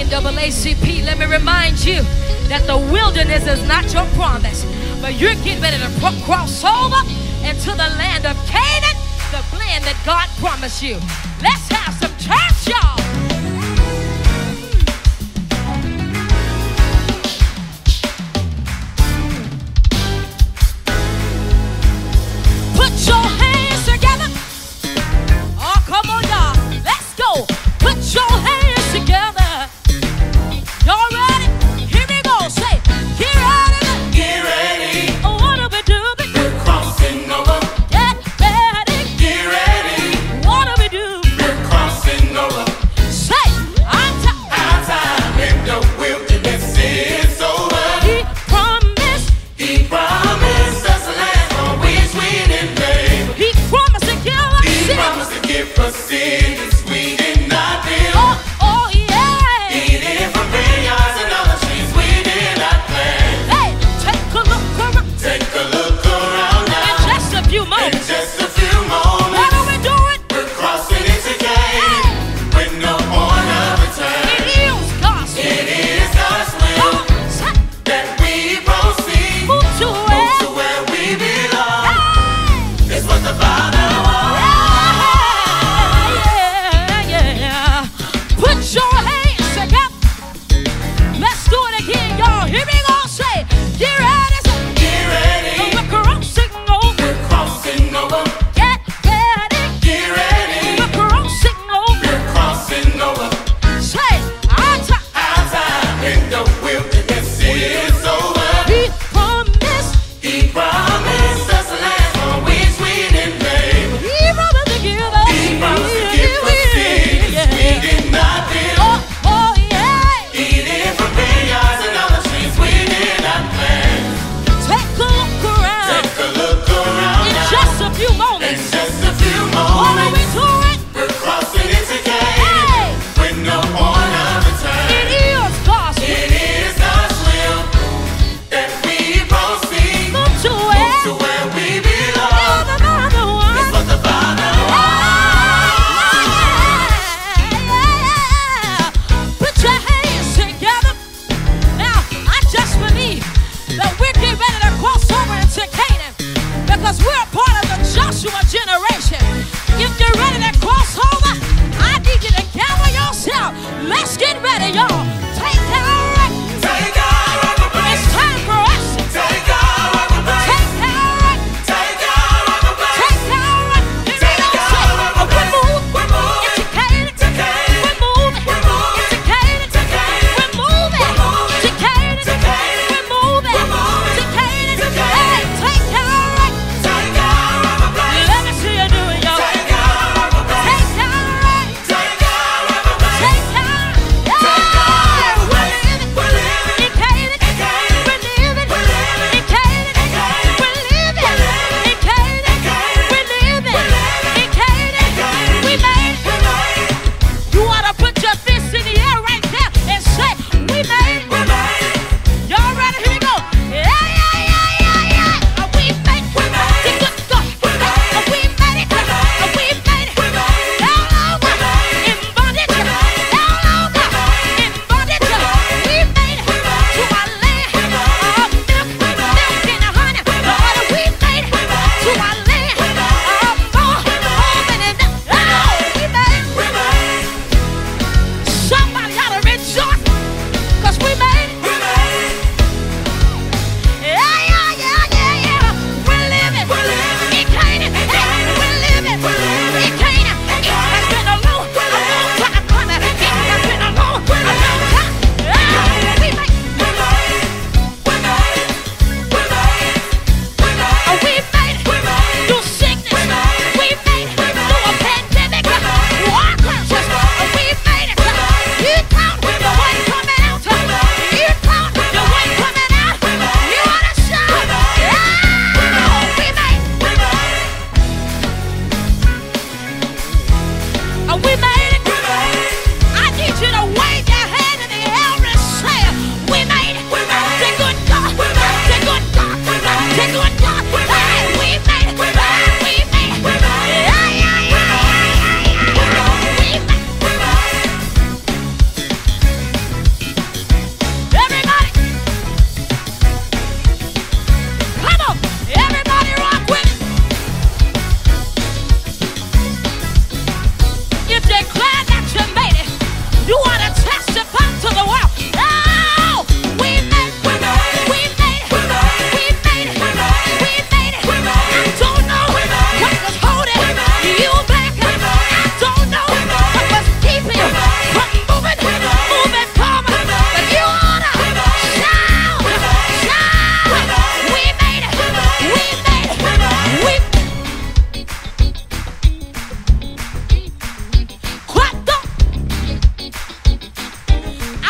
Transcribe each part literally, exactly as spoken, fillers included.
N double A C P, let me remind you that the wilderness is not your promise, but you're getting ready to cross over into the land of Canaan, the land that God promised you. Let's have some church, y'all. Put your hands together. Oh, come on, y'all. Let's go. Put your hands together. Y'all ready? Here we go. Say, get ready. Get ready. Oh, what do we do? We're crossing over. Get ready. Get ready. What do we do? We're crossing over.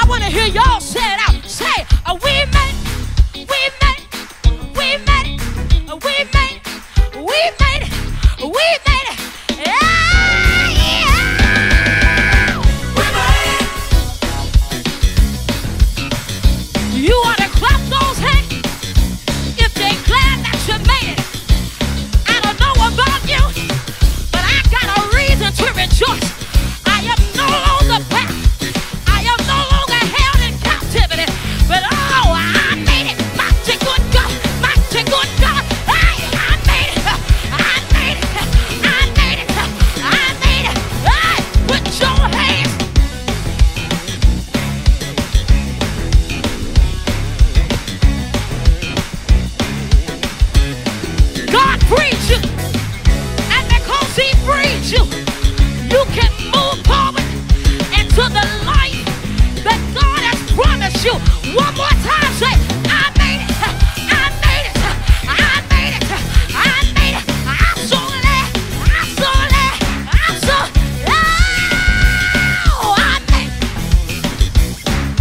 want to hear y'all say it out. Say, uh, we made it, we made it, we made it, uh, we made it, we made it, we made it. Yeah, yeah. We made it. You ought to clap those hands if they're glad that you made it. I don't know about you, but I got a reason to rejoice. I am no longer bound. I am no longer held in captivity. But oh, I made it. Mighty good God. Mighty good God. Hey, I made it. I made it. I made it. I made it. Hey, put your hands. God freed you. And because he freed you, you can move forward into the life that God has promised you. One more time, say, I made it, I made it, I made it, I made it. I'm so glad, I'm so glad, I'm so, oh, I made it.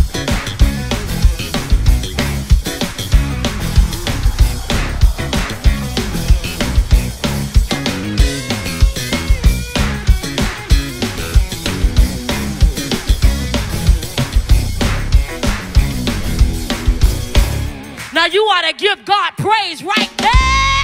Now you ought to give God praise right there.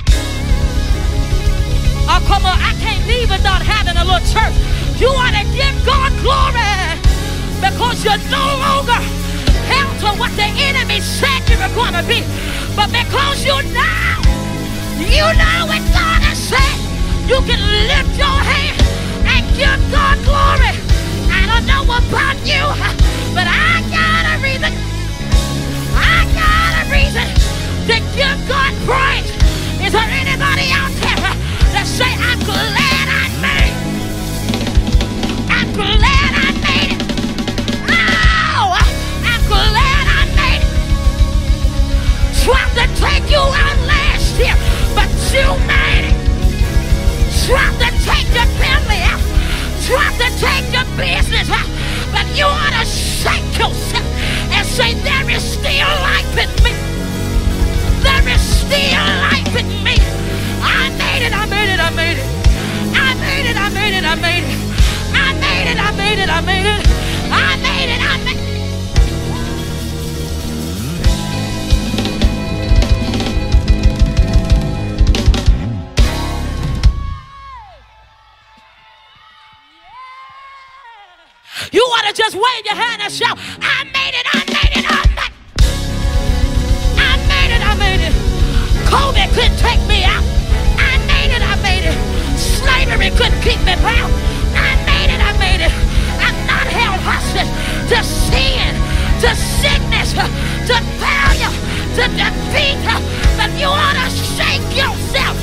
Oh, come on, I can't leave without having a little church. You ought to give God glory because you're no longer held to what the enemy said you were going to be. But because you know, you know what God has said, you can lift your hand and give God glory. I don't know about you, but I got a reason. I got a reason to give God praise. Is there anybody out there that say, I'm glad I made it? I'm glad I made it. Oh, I'm glad I made it. Tried to take you out last year, but you made it. Tried to take your family out. Tried to take your business out. But you ought to shake yourself and say, there is still life in me. There is still life in me. I made it, I made it, I made it. I made it, I made it, I made it. I made it, I made it, I made it. I made it, I made it. You ought to just wave your hand and shout, I made it, I made it, I made it. I made it, I made it. COVID couldn't take me out. I made it, I made it. Slavery couldn't keep me bound. I made it, I made it. I'm not held hostage to sin, to sickness, to failure, to defeat. But you ought to shake yourself